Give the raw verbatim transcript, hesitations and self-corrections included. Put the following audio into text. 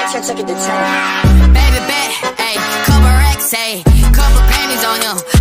Bitch, I took it to ten. Baby bet, ayy, couple racks, ayy, couple panties on him.